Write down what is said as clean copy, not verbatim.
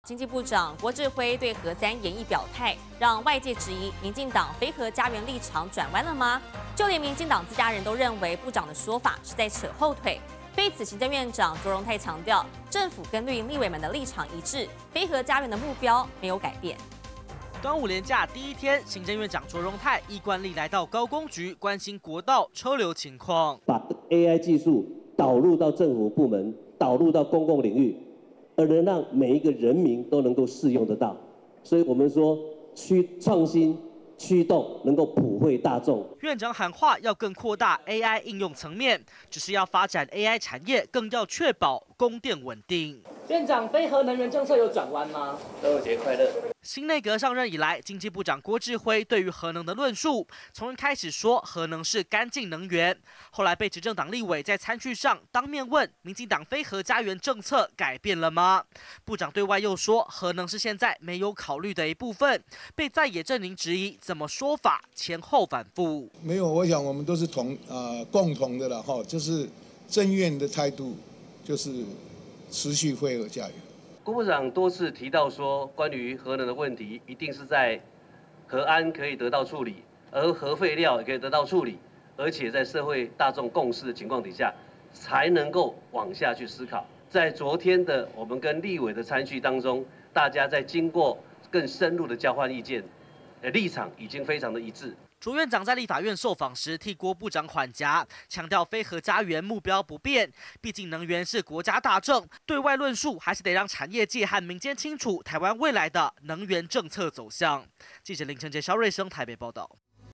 经济部长郭志辉对核三研议表态，让外界质疑民进党非核家园立场转弯了吗？就连民进党自家人都认为部长的说法是在扯后腿。对此，行政院长卓荣泰强调，政府跟绿营立委们的立场一致，非核家园的目标没有改变。 端午连假第一天，行政院长卓荣泰依惯例来到高工局关心国道车流情况， 把 AI 技术导入到政府部门，导入到公共领域，而能让每一个人民都能够适用得到。所以我们说，创新驱动能够普惠大众。 院长喊话要更扩大 AI 应用层面，只是要发展 AI 产业，更要确保供电稳定。 院长，非核能源政策有转弯吗？ 端午节快乐！ 新内阁上任以来，经济部长郭志辉对于核能的论述，从一开始说核能是干净能源，后来被执政党立委在餐叙上当面问，民进党非核家园政策改变了吗？部长对外又说，核能是现在没有考虑的一部分，被在野阵营质疑，怎么说法前后反复？ 没有，我想我们都是共同的了哈，就是政院的态度就是持续非核家园。 郭部长多次提到说，关于核能的问题，一定是在核安可以得到处理，而核废料也可以得到处理，而且在社会大众共识的情况底下，才能够往下去思考。在昨天的我们跟立委的参叙当中，大家在经过更深入的交换意见，立场已经非常的一致。 卓院长在立法院受访时替郭部长缓颊，强调非核家园目标不变，毕竟能源是国家大政，对外论述还是得让产业界和民间清楚台湾未来的能源政策走向。记者林承杰、肖瑞生台北报道。